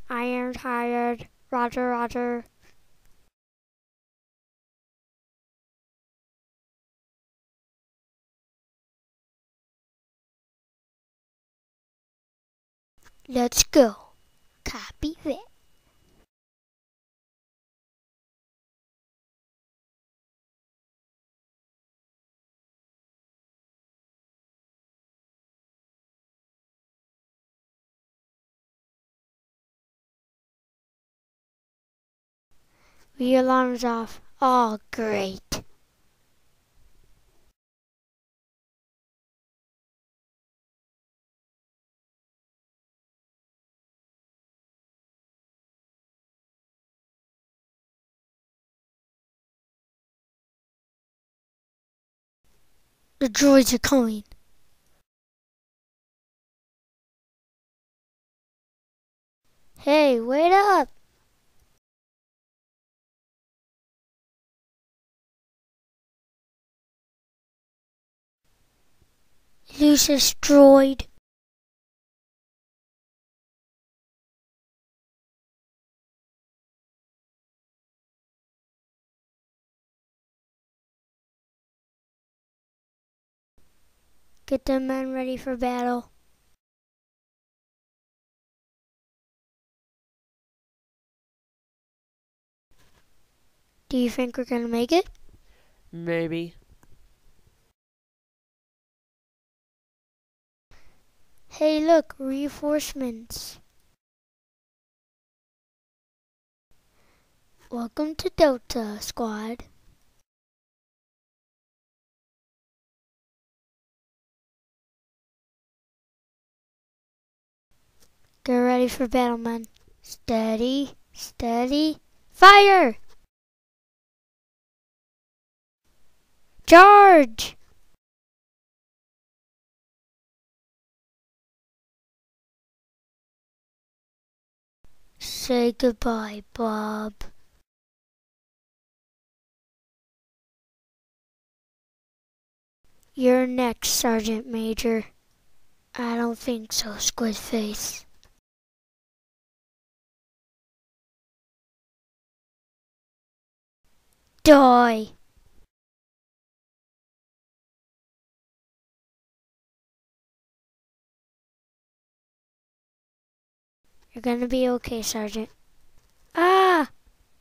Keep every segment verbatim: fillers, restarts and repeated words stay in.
I am tired. Roger, roger. Let's go. Copy that. The alarm's off. Oh, great. The droids are coming. Hey, wait up! Lucius droid. Get the men ready for battle. Do you think we're gonna make it? Maybe. Hey, look, reinforcements. Welcome to Delta, squad. Get ready for battle, men. Steady, steady, fire! Charge! Say goodbye, Bob. You're next, Sergeant Major. I don't think so, Squidface. Die! You're gonna be okay, Sergeant. Ah!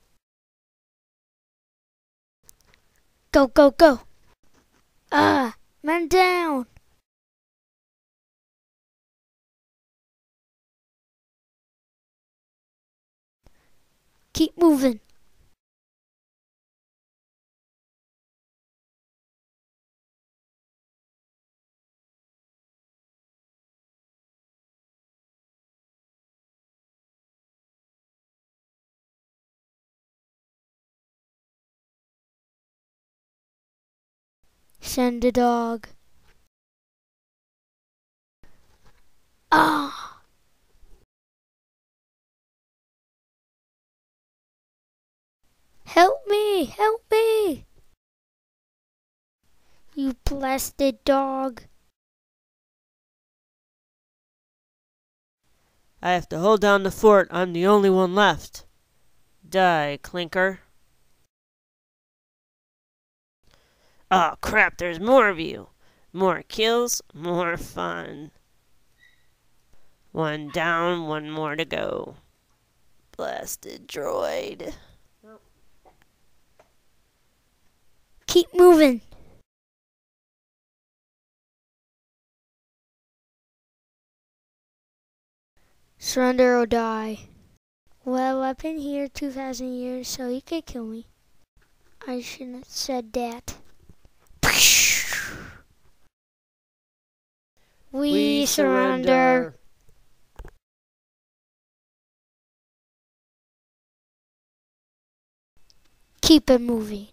Go, go, go! Ah! Men down! Keep moving. Send a dog. Ah! Help me! Help me! You blasted dog. I have to hold down the fort. I'm the only one left. Die, Clinker. Oh crap, there's more of you. More kills, more fun. One down, one more to go. Blasted droid. Keep moving. Surrender or die. Well, I've been here two thousand years, so you could kill me. I shouldn't have said that. We, We surrender. surrender. Keep it moving.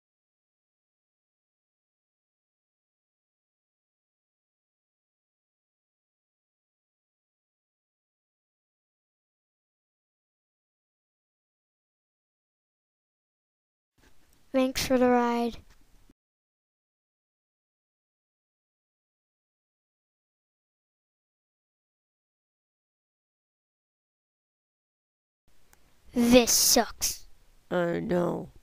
Thanks for the ride. This sucks. Uh, no.